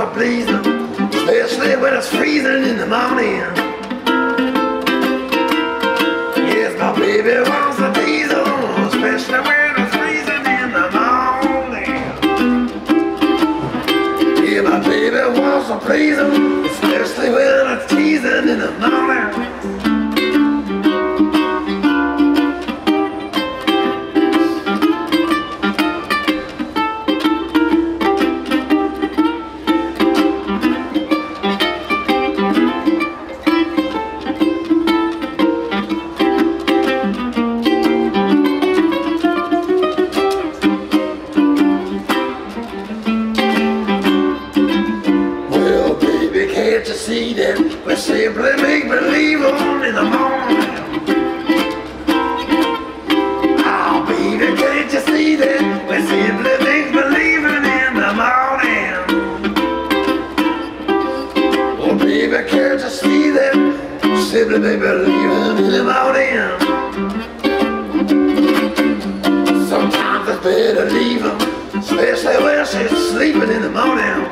to please her, especially when it's freezing in the morning. Yes, my baby wants to tease her, especially when it's freezing in the morning. Yeah, my baby wants to please her, especially when it's teasing in the morning. Can't you see that we simply make believe on in the morning? Oh baby, can't you see that we simply make believing in the morning? Oh baby, can't you see that we simply make believing in the morning? Sometimes it's better leave her, especially when she's sleeping in the morning.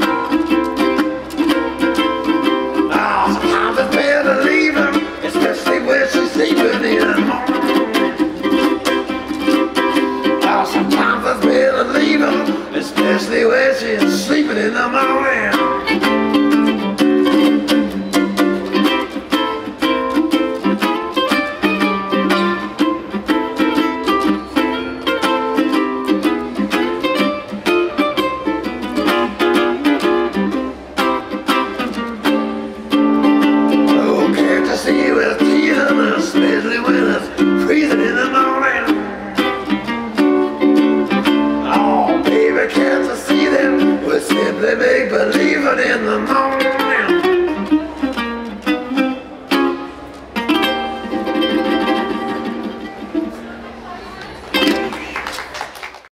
Sometimes it's better leave her, especially when she's sleeping in the morning.